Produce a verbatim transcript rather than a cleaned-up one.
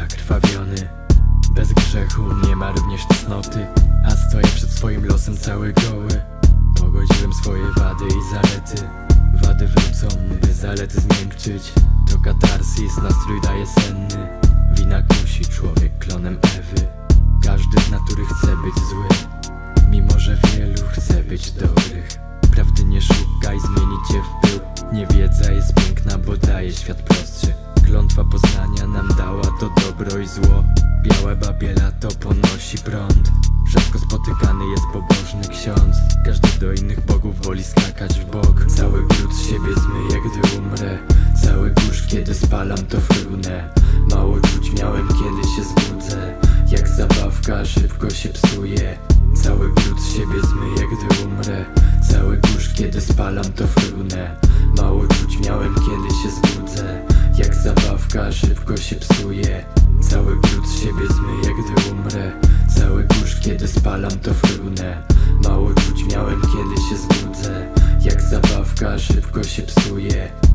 zakrwawiony. Bez grzechu nie ma również cnoty, a stoję przed swoim losem cały goły. Pogodziłem swoje wady i zalety. Wady wrócą, by zalety zmiękczyć. To katarsis, nastrój daje senny. Wina kusi, człowiek klonem Ewy. Każdy z natury chce być zły, mimo że wielu chce być dobrych. Prawdy nie szukaj, zmieni cię w pył. Niewiedza jest piękna, bo daje świat prostszy. Klątwa poznania nam dała to dobro i zło. Białe babie lato ponosi prąd. Rzadko spotykany jest pobożny ksiądz. Każdy do innych bogów woli skakać w bok. Cały brud z siebie zmyję, gdy umrę. Cały kurz, kiedy spalam, to frunę. Mało czuć miałem, kiedy się zbudzę. Jak zabawka, szybko się psuje. Cały brud z siebie zmyję, gdy umrę. Cały kurz, kiedy spalam, to frunę. Mało czuć miałem, kiedy się zbudzę. Jak zabawka, szybko się psuje. Cały brud z siebie zmyję, gdy umrę. Cały kurz, kiedy spalam, to frunę. Mało czuć miałem, kiedy się zbudzę. Jak zabawka, szybko się psuje.